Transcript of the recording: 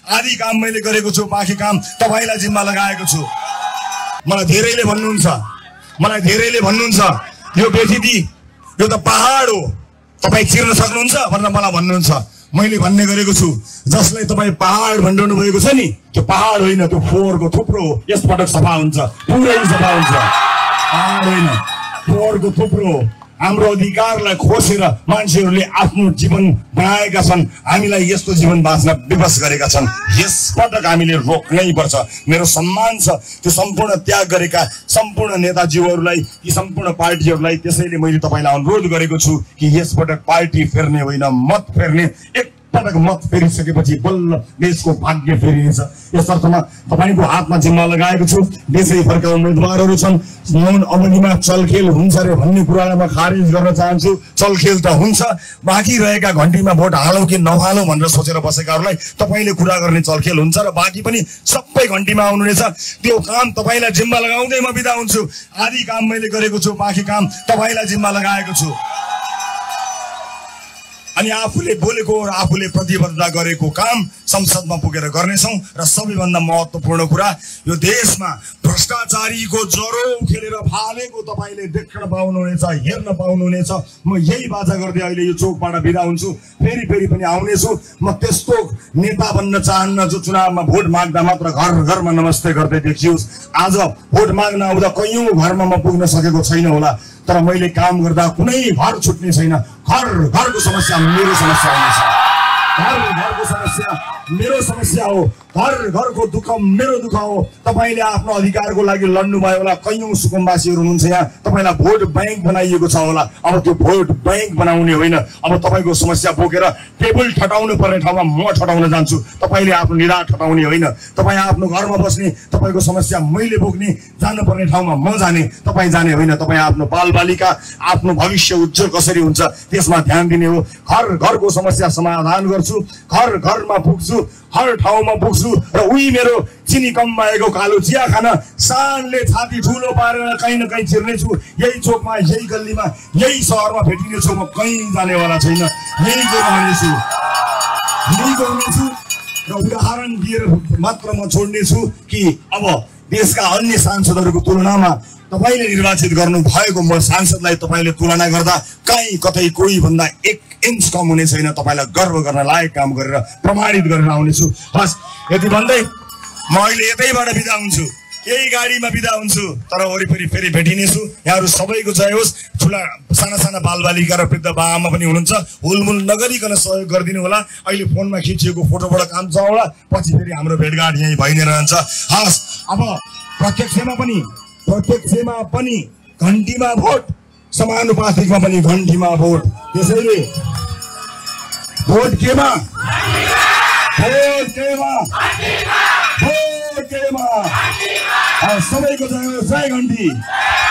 आधी काम मैले गरेको छु, बाँकी काम तपाईलाई जिम्मा लगाएको छु। मलाई धेरैले भन्नुहुन्छ यो बेथिदी यो त पहाड हो, तपाईँ चिर्न सक्नुहुन्छ भनेर मलाई भन्नुहुन्छ। मैले भन्ने गरेको छु जसलाई तपाईँ पहाड भनिरहनु भएको छ नि, त्यो पहाड होइन, त्यो फोहोरको थुप्रो हो। यसपटक सफा हुन्छ, पुरै सफा हुन्छ। पहाड होइन, फोहोरको थुप्रो हो। हाम्रो अधिकारलाई खोसेर मान्छेहरूले आफ्नो जीवन बनाएका छन्, हामीलाई यस्तो जीवन बाँच्न विवश गरेका छन्। यसपटक हामीले रोक्नै पर्छ। मेरो सम्मान छ त्यो सम्पूर्ण त्याग गरेका सम्पूर्ण नेताजीहरूलाई, ती सम्पूर्ण पार्टीहरूलाई। त्यसैले मैले तपाईँलाई अनुरोध गरेको छु कि यसपटक पार्टी फेर्ने होइन, मत फेर्ने। एकपटक मत फेरिसकेपछि बल्ल देशको भाग्य फेरिनेछ। यसर्थमा तपाईँको हातमा जिम्मा लगाएको छु। देशैभरका उम्मेदवारहरू छन्। मौन अवधिमा चलखेल हुन्छ रे भन्ने कुरालाई म खारेज गर्न चाहन्छु। चलखेल त हुन्छ, बाँकी रहेका घन्टीमा भोट हालौँ कि नहालौँ भनेर सोचेर बसेकाहरूलाई तपाईँले कुरा गर्ने चलखेल हुन्छ र बाँकी पनि सबै घन्टीमा आउनुहुनेछ। त्यो काम तपाईँलाई जिम्मा लगाउँदै म बिदा हुन्छु। आधी काम मैले गरेको छु, बाँकी काम तपाईँलाई जिम्मा लगाएको छु। अनि आफूले बोलेको र आफूले प्रतिबद्धता गरेको काम संसदमा पुगेर गर्नेछौँ। र सबैभन्दा महत्त्वपूर्ण कुरा, यो देशमा भ्रष्टाचारीको ज्वरो खेलेर फालेको तपाईँले देख्न पाउनुहुनेछ, हेर्न पाउनुहुनेछ। म यही बाचा गर्दै अहिले यो चोकबाट बिदा हुन्छु। फेरि पनि आउनेछु। म त्यस्तो नेता बन्न चाहन्न जो चुनावमा भोट माग्दा मात्र घर घरमा नमस्ते गर्दै देखियोस्। आज भोट माग्न आउँदा कैयौँ घरमा म पुग्न सकेको छैन होला, तर मैले काम गर्दा कुनै घर छुट्ने छैन। घरको समस्या मेरो समस्या हुनेछ। घरको समस्या मेरो समस्या हो। घरको दुःख मेरो दुःख हो। तपाईँले आफ्नो अधिकारको लागि लड्नु भयो होला। कैयौँ सुकुम्बासीहरू हुनुहुन्छ यहाँ। तपाईँलाई भोट ब्याङ्क बनाइएको छ होला। अब त्यो भोट ब्याङ्क बनाउने होइन, अब तपाईँको समस्या बोकेर टेबल ठटाउनु पर्ने ठाउँमा म ठटाउन जान्छु। तपाईँले आफ्नो निधार ठटाउने होइन। तपाईँ आफ्नो घरमा बस्ने, तपाईँको समस्या मैले बोक्ने, जानुपर्ने ठाउँमा म जाने, तपाईँ जाने होइन। तपाईँ आफ्नो बालबालिका, आफ्नो भविष्य उज्जवल कसरी हुन्छ त्यसमा ध्यान दिने हो। घरको समस्या समाधान गर्छु, घरमा पुग्छु, हर ठाउँमा पुग्छु। र उही मेरो चिनी कम भएको कालो चिया खान सानले छाती ठुलो पारेर कहीँ न कहीँ छिर्नेछु। यही चोकमा, यही गल्लीमा, यही सहरमा भेटिनेछु। म कहीँ जानेवाला छैन। यही गर्नेछु र उदाहरण दिएर मात्र म छोड्नेछु कि अब देशका अन्य सांसदहरूको तुलनामा तपाईँले निर्वाचित गर्नु भएको म सांसदलाई तपाईँले तुलना गर्दा कहीँ कतै कोही भन्दा 1 इन्च कम हुने छैन। तपाईँलाई गर्व गर्न लायक काम गरेर प्रमाणित गरेर आउनेछु। बस यति भन्दै म अहिले यतैबाट बिदा हुन्छु। यही गाडीमा बिदा हुन्छु, तर वरिपरि फेरि भेटिनेछु। यहाँहरू सबैको जय होस्। ठुला साना बालबालिका र वृद्ध बाआमा पनि हुनुहुन्छ। हुलमुल नगरिकन सहयोग गरिदिनु होला। अहिले फोनमा खिचिएको फोटोबाट काम छ होला, पछि फेरि हाम्रो भेटघाट यहीँ भइ नै रहन्छ। हस्, अब प्रत्यक्षमा पनि घन्टीमा भोट, समानुपातिकमा पनि घन्टीमा भोट। त्यसैले भोट केमा, सबैको जय घन्टी।